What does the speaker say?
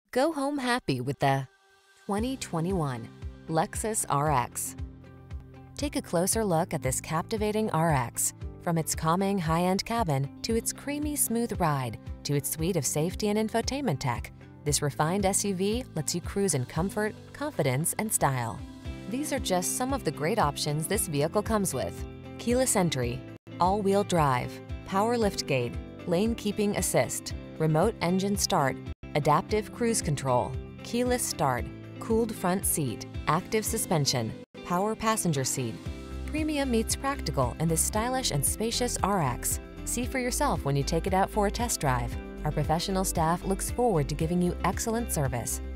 Go home happy with the 2021 Lexus RX. Take a closer look at this captivating RX. From its calming high-end cabin to its creamy smooth ride to its suite of safety and infotainment tech, this refined SUV lets you cruise in comfort, confidence, and style. These are just some of the great options this vehicle comes with: keyless entry, all-wheel drive, power liftgate, lane keeping assist, remote engine start, adaptive cruise control, keyless start, cooled front seat, active suspension, power passenger seat. Premium meets practical in this stylish and spacious RX. See for yourself when you take it out for a test drive. Our professional staff looks forward to giving you excellent service.